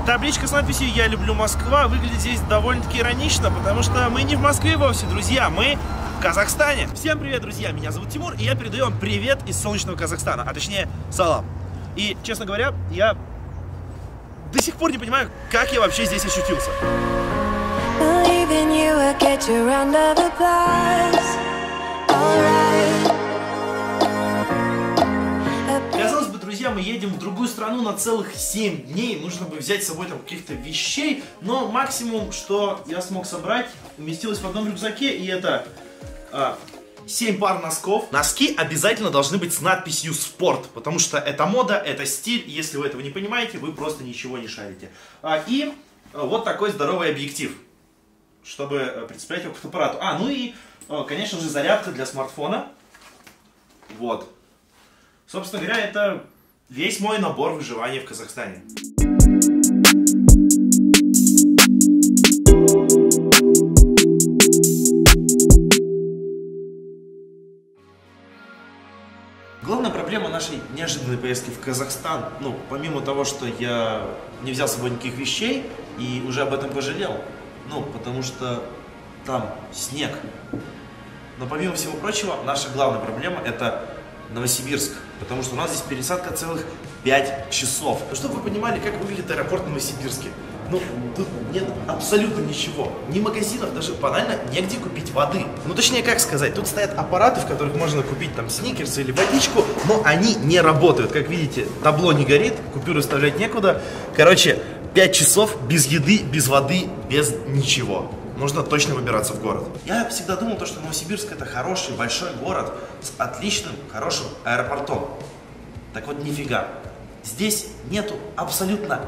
Табличка с надписью «Я люблю Москва» выглядит здесь довольно-таки иронично, потому что мы не в Москве вовсе, друзья, мы в Казахстане. Всем привет, друзья, меня зовут Тимур, и я передаю вам привет из солнечного Казахстана, а точнее, салам. И, честно говоря, я до сих пор не понимаю, как я вообще здесь очутился. Казалось бы, друзья, мы едем в другую страну на целых 7 дней, нужно бы взять с собой там каких-то вещей, но максимум, что я смог собрать, уместилось в одном рюкзаке, и это 7 пар носков. Носки обязательно должны быть с надписью «Спорт», потому что это мода, это стиль, если вы этого не понимаете, вы просто ничего не шарите. И вот такой здоровый объектив, чтобы представлять его к фотоаппарату. Ну и, конечно же, зарядка для смартфона. Вот. Собственно говоря, это весь мой набор выживания в Казахстане. Главная проблема нашей неожиданной поездки в Казахстан, помимо того, что я не взял с собой никаких вещей и уже об этом пожалел, потому что там снег. Но помимо всего прочего, наша главная проблема — это Новосибирск, потому что у нас здесь пересадка целых 5 часов. Чтобы вы понимали, как выглядит аэропорт в Новосибирске. Тут нет абсолютно ничего. Ни магазинов, даже банально негде купить воды. Точнее, как сказать, тут стоят аппараты, в которых можно купить там сникерсы или водичку, но они не работают. Как видите, табло не горит, купюры вставлять некуда. Короче, 5 часов без еды, без воды, без ничего. Нужно точно выбираться в город. Я всегда думал, что Новосибирск — это хороший, большой город с отличным, хорошим аэропортом. Так вот, нифига. Здесь нету абсолютно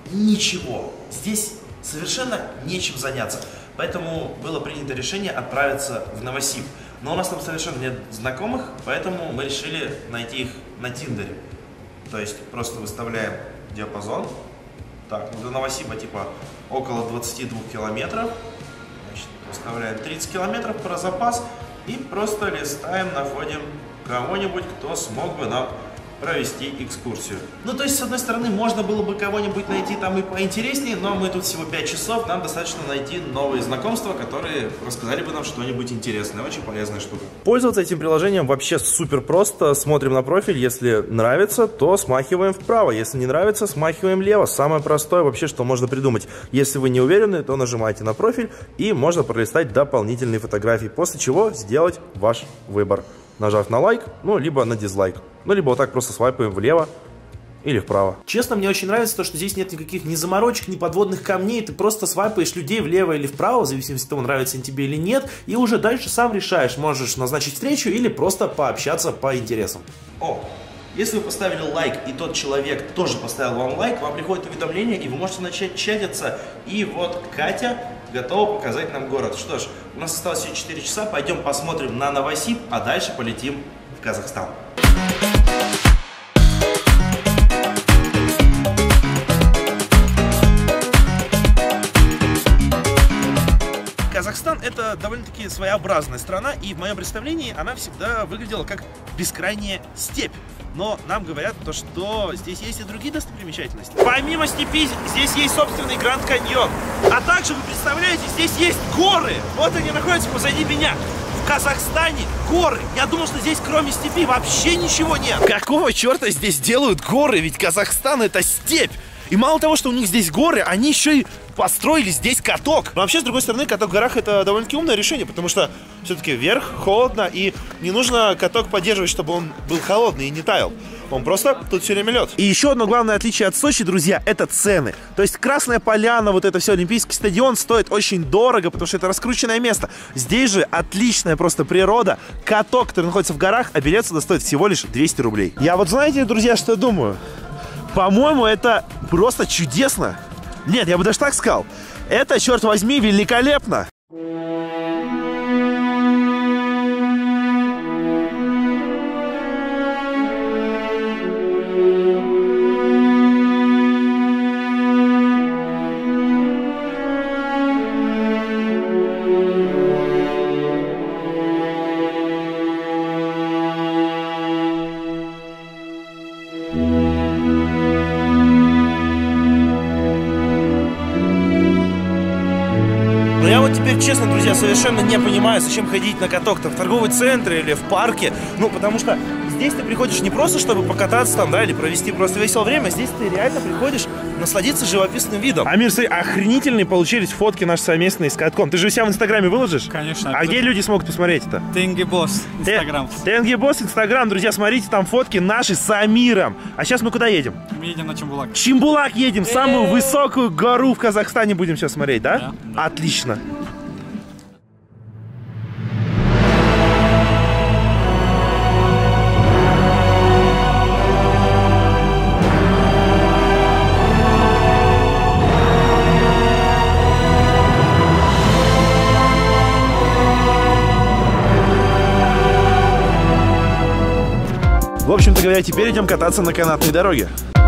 ничего. Здесь совершенно нечем заняться. Поэтому было принято решение отправиться в Новосиб. Но у нас там совершенно нет знакомых, поэтому мы решили найти их на Тиндере. То есть просто выставляем диапазон. Так, до Новосиба типа около 22 километров. Значит, выставляем 30 километров про запас и просто листаем, находим кого-нибудь, кто смог бы нам провести экскурсию. То есть, с одной стороны, можно было бы кого-нибудь найти там и поинтереснее, но мы тут всего 5 часов, нам достаточно найти новые знакомства, которые рассказали бы нам что-нибудь интересное. Очень полезная штука. Пользоваться этим приложением вообще супер просто. Смотрим на профиль, если нравится, то смахиваем вправо, если не нравится, смахиваем влево. Самое простое вообще, что можно придумать. Если вы не уверены, то нажимаете на профиль и можно пролистать дополнительные фотографии, после чего сделать ваш выбор, нажав на лайк, либо на дизлайк. Либо вот так просто свайпаем влево или вправо. Честно, мне очень нравится то, что здесь нет никаких ни заморочек, ни подводных камней. Ты просто свайпаешь людей влево или вправо, в зависимости от того, нравится они тебе или нет. И уже дальше сам решаешь, можешь назначить встречу или просто пообщаться по интересам. Если вы поставили лайк, и тот человек тоже поставил вам лайк, вам приходит уведомление, и вы можете начать чатиться. И вот Катя готова показать нам город. Что ж, у нас осталось еще 4 часа, пойдем посмотрим на Новосиб, а дальше полетим в Казахстан. Казахстан — это довольно-таки своеобразная страна, и в моем представлении она всегда выглядела как бескрайняя степь. Но нам говорят, что здесь есть и другие достопримечательности. Помимо степи, здесь есть собственный Гранд Каньон. А также, вы представляете, здесь есть горы. Вот они находятся позади меня. В Казахстане горы. Я думал, что здесь кроме степи вообще ничего нет. Какого черта здесь делают горы? Ведь Казахстан — это степь. И мало того, что у них здесь горы, они еще и построили здесь каток. Но вообще, с другой стороны, каток в горах — это довольно-таки умное решение, потому что все-таки вверх холодно, и не нужно каток поддерживать, чтобы он был холодный и не таял. Он просто тут все время лед. И еще одно главное отличие от Сочи, друзья, это цены. То есть Красная Поляна, вот это все, Олимпийский стадион стоит очень дорого, потому что это раскрученное место. Здесь же отличная просто природа, каток, который находится в горах, а билет сюда стоит всего лишь 200 рублей. Я вот знаете, друзья, что я думаю? По-моему, это просто чудесно. Нет, я бы даже так сказал. Это, черт возьми, великолепно. вот теперь, честно, друзья, совершенно не понимаю, зачем ходить на каток-то в торговый центр или в парке. Ну, потому что здесь ты приходишь не просто, чтобы покататься там, да, или провести просто веселое время. Здесь ты реально приходишь насладиться живописным видом. Амир, смотри, охренительные получились фотки наши совместные с катком. Ты же себя в Инстаграме выложишь? Конечно. А где люди смогут посмотреть это? Тенге Босс, Инстаграм. Тенге Босс, Инстаграм, друзья, смотрите, там фотки наши с Амиром. А сейчас мы куда едем? Мы едем на Чембулак. Чембулак едем, самую высокую гору в Казахстане будем сейчас смотреть, да? Да. Отлично. В общем-то говоря, теперь идем кататься на канатной дороге.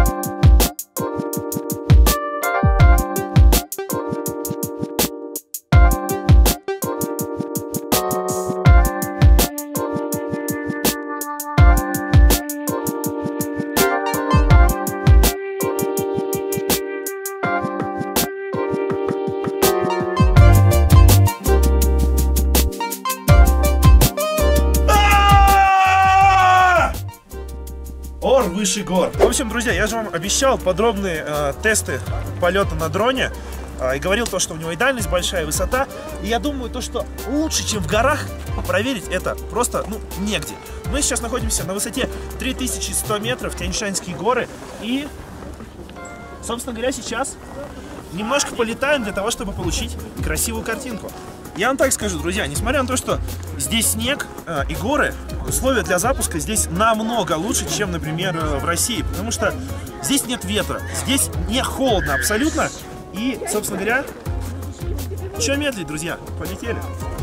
Выше гор. В общем, друзья, я же вам обещал подробные тесты полета на дроне и говорил то, что у него и дальность большая, и высота. И я думаю, то, что лучше, чем в горах, проверить это просто, негде. Мы сейчас находимся на высоте 3100 метров, Тяньшанские горы. И, собственно говоря, сейчас немножко полетаем для того, чтобы получить красивую картинку. Я вам так скажу, друзья, несмотря на то, что здесь снег и горы, условия для запуска здесь намного лучше, чем, например, в России. Потому что здесь нет ветра, здесь не холодно абсолютно. И, собственно говоря, что медлить, друзья? Полетели.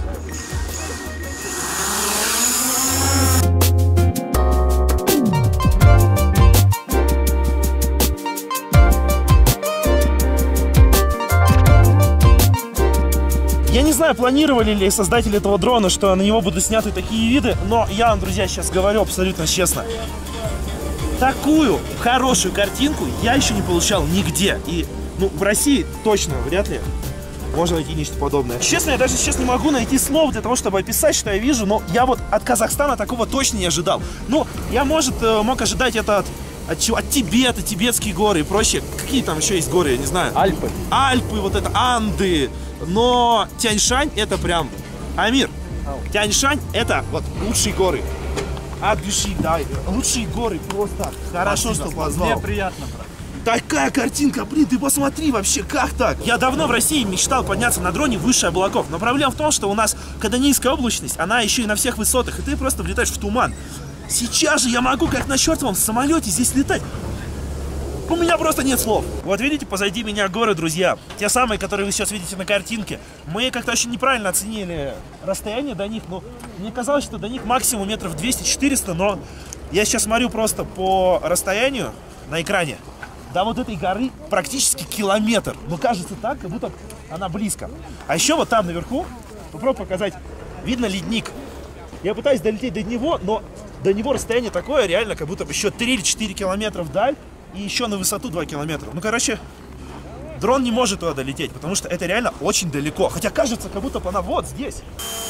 Я не знаю, планировали ли создатели этого дрона, что на него будут сняты такие виды, но я вам, друзья, сейчас говорю абсолютно честно. Такую хорошую картинку я еще не получал нигде. И, в России точно вряд ли можно найти нечто подобное. Честно, я даже сейчас не могу найти слов для того, чтобы описать, что я вижу, но я вот от Казахстана такого точно не ожидал. Я, мог ожидать это от Тибета, тибетские горы и прочее. Какие там еще есть горы, я не знаю. Альпы. Альпы, вот это Анды. Но Тяньшань это прям... Амир, Тяньшань это вот лучшие горы. От души, да. Лучшие горы, просто хорошо, что позвал. Мне приятно, брат. Такая картинка, блин, ты посмотри вообще, как так? Я давно в России мечтал подняться на дроне выше облаков. Но проблема в том, что у нас, когда низкая облачность, она еще и на всех высотах, и ты просто влетаешь в туман. Сейчас же я могу, как на чертовом самолете, здесь летать. У меня просто нет слов. Вот видите, позади меня горы, друзья. Те самые, которые вы сейчас видите на картинке. Мы как-то очень неправильно оценили расстояние до них. Мне казалось, что до них максимум метров 200-400. Но я сейчас смотрю просто по расстоянию на экране. До вот этой горы практически километр. Кажется так, как будто она близко. А еще вот там наверху, попробую показать, видно ледник. Я пытаюсь долететь до него, но до него расстояние такое, реально, как будто еще 3 или 4 километра вдаль. И еще на высоту 2 километра. Дрон не может туда долететь, потому что это реально очень далеко. Хотя кажется, как будто она вот здесь.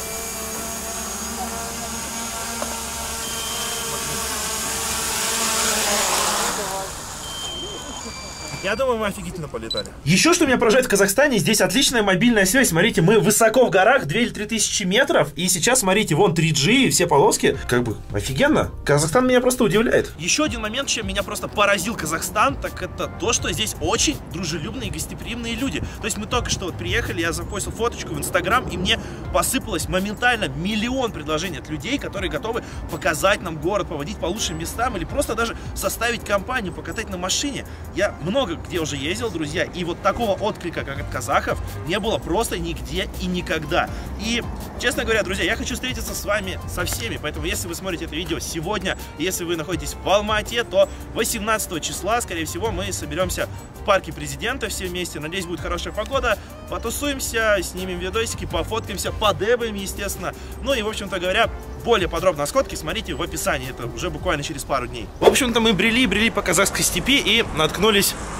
Я думаю, мы офигительно полетали. Еще что меня поражает в Казахстане, здесь отличная мобильная связь. Смотрите, мы высоко в горах, 2 или 3 тысячи метров. И сейчас, смотрите, вон 3G, все полоски. Офигенно. Казахстан меня просто удивляет. Еще один момент, чем меня просто поразил Казахстан, так это то, что здесь очень дружелюбные и гостеприимные люди. То есть мы только что приехали, я запостил фоточку в Инстаграм, и мне посыпалось моментально миллион предложений от людей, которые готовы показать нам город, поводить по лучшим местам или просто даже составить компанию, покатать на машине. Я много где уже ездил, друзья, и вот такого отклика, как от казахов, не было просто нигде и никогда. И, честно говоря, друзья, я хочу встретиться с вами со всеми, поэтому, если вы смотрите это видео сегодня, если вы находитесь в Алмате, то 18 числа, скорее всего, мы соберемся в парке Президента все вместе. Надеюсь, будет хорошая погода, потусуемся, снимем видосики, пофоткаемся, подебаем, естественно. И, в общем-то говоря, более подробно о сходке смотрите в описании, это уже буквально через пару дней. В общем-то, мы брели по казахской степи и наткнулись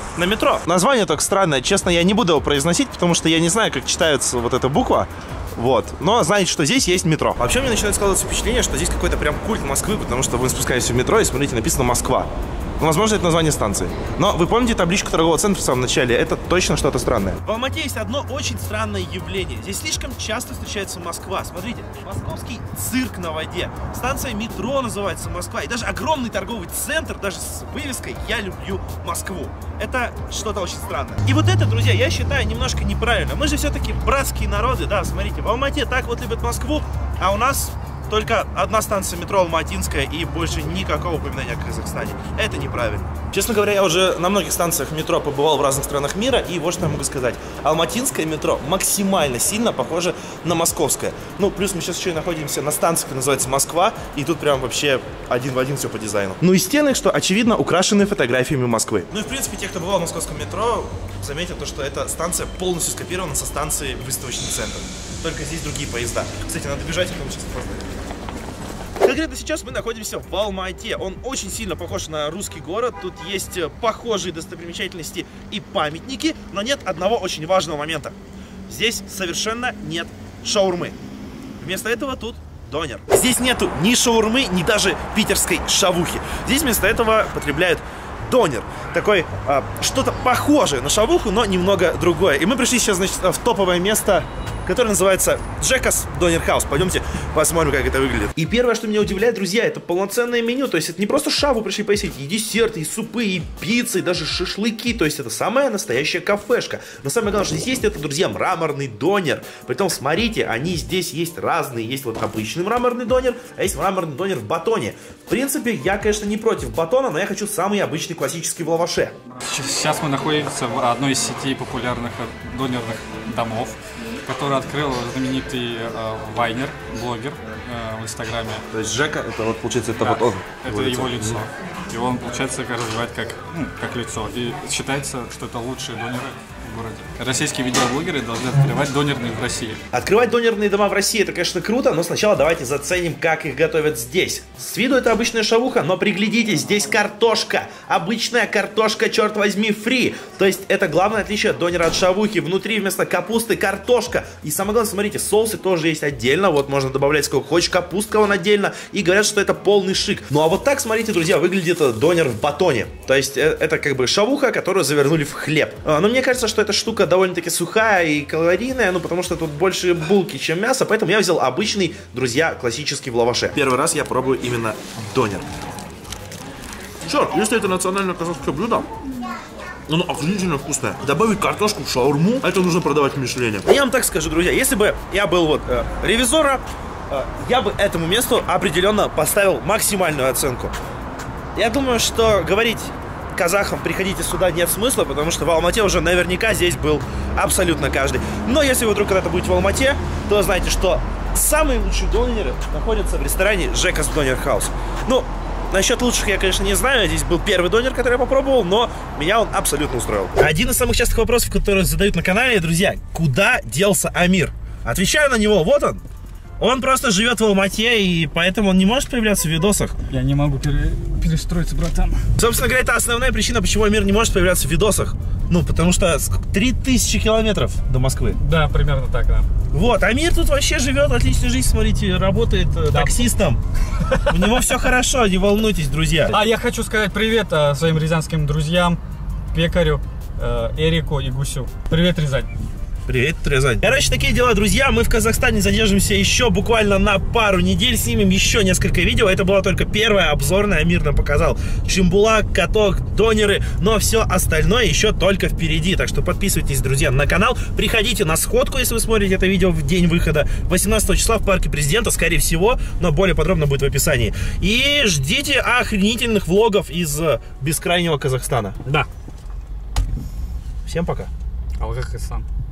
на метро. Название только странное. Честно, я не буду его произносить, потому что я не знаю, как читается вот эта буква. Вот. Но знаете, что здесь есть метро. Вообще, мне начинает складываться впечатление, что здесь какой-то прям культ Москвы, потому что вы спускаетесь в метро и смотрите, написано «Москва». Ну, возможно, это название станции. Но вы помните табличку торгового центра в самом начале? Это точно что-то странное. В Алмате есть одно очень странное явление. Здесь слишком часто встречается Москва. Смотрите, московский цирк на воде. Станция метро называется Москва. И даже огромный торговый центр, даже с вывеской «Я люблю Москву». Это что-то очень странное. И вот это, друзья, я считаю немножко неправильно. Мы же все-таки братские народы, да, смотрите. В Алмате так вот любят Москву, а у нас только одна станция метро Алматинская и больше никакого упоминания о Казахстане. Это неправильно. Честно говоря, я уже на многих станциях метро побывал в разных странах мира, и вот что я могу сказать. Алматинское метро максимально сильно похоже на московское. Ну, плюс мы сейчас еще и находимся на станции, которая называется Москва, и тут прям вообще один в один все по дизайну. Ну и стены, что очевидно, украшены фотографиями Москвы. Ну и в принципе, те, кто бывал в московском метро, заметят то, что эта станция полностью скопирована со станции Выставочный центр. Только здесь другие поезда. Кстати, надо бежать, а то сейчас поздно. Конкретно сейчас мы находимся в Алмате. Он очень сильно похож на русский город. Тут есть похожие достопримечательности и памятники, но нет одного очень важного момента. Здесь совершенно нет шаурмы. Вместо этого тут донер. Здесь нету ни шаурмы, ни даже питерской шавухи. Здесь вместо этого потребляют донер. Такой, что-то похожее на шавуху, но немного другое. И мы пришли сейчас, значит, в топовое место, которое называется Джекас Донер Хаус. Пойдемте посмотрим, как это выглядит. И первое, что меня удивляет, друзья, это полноценное меню. То есть это не просто шаву пришли поесть, и десерты, и супы, и пиццы, и даже шашлыки. То есть это самая настоящая кафешка. Но самое главное, что здесь есть, это, друзья, мраморный донер. Притом, смотрите, они здесь есть разные. Есть вот обычный мраморный донер, а есть мраморный донер в батоне. В принципе, я, конечно, не против батона, но я хочу самый обычный классический в лаваше. Сейчас мы находимся в одной из сетей популярных донерных домов, который открыл знаменитый вайнер, блогер в Инстаграме. То есть Жека, это вот получается, это да, вот он. Это его лицо. И он, получается, развивает как лицо. И считается, что это лучшие донеры в городе. Российские видеоблогеры должны открывать донерные в России. Открывать донерные дома в России — это, конечно, круто, но сначала давайте заценим, как их готовят здесь. С виду это обычная шавуха, но приглядитесь, здесь картошка. Обычная картошка, черт возьми, фри. То есть это главное отличие донера от шавухи. Внутри вместо капусты картошка. И самое главное, смотрите, соусы тоже есть отдельно. Вот можно добавлять сколько хочешь, капустка вон отдельно. И говорят, что это полный шик. Ну а вот так, смотрите, друзья, выглядит донер в батоне. То есть это как бы шавуха, которую завернули в хлеб. Но мне кажется, что эта штука довольно-таки сухая и калорийная, ну потому что тут больше булки, чем мясо. Поэтому я взял обычный, друзья, классический в лаваше. Первый раз я пробую именно донер. Черт, если это национальное казахское блюдо, оно охренительно вкусное. Добавить картошку в шаурму, это нужно продавать в Мишлене. Я вам так скажу, друзья, если бы я был вот ревизора, я бы этому месту определенно поставил максимальную оценку. Я думаю, что говорить казахам приходите сюда нет смысла, потому что в Алмате уже наверняка здесь был абсолютно каждый. Но если вы вдруг когда-то будете в Алмате, то знайте, что самые лучшие донеры находятся в ресторане Джекас Донер Хаус. Ну, насчет лучших я, конечно, не знаю. Здесь был первый донер, который я попробовал, но меня он абсолютно устроил. Один из самых частых вопросов, которые задают на канале, друзья: куда делся Амир? Отвечаю на него: вот он. Он просто живет в Алмате, и поэтому он не может появляться в видосах. Я не могу перестроиться, братан. Собственно говоря, это основная причина, почему Амир не может появляться в видосах. Ну, потому что 3000 километров до Москвы. Да, примерно так, да. Вот, Амир тут вообще живет отличную жизнь, смотрите, работает таксистом. У него все хорошо, не волнуйтесь, друзья. А я хочу сказать привет своим рязанским друзьям, пекарю, Эрику и Гусю. Привет, Рязань. Привет, Рязань. Короче, такие дела, друзья. Мы в Казахстане задержимся еще буквально на пару недель. Снимем еще несколько видео. Это была только первая обзорная. Амир нам показал чимбулак, каток, донеры. Но все остальное еще только впереди. Так что подписывайтесь, друзья, на канал. Приходите на сходку, если вы смотрите это видео в день выхода. 18 числа в парке Президента, скорее всего. Но более подробно будет в описании. И ждите охренительных влогов из бескрайнего Казахстана. Да. Всем пока. Алгахасан.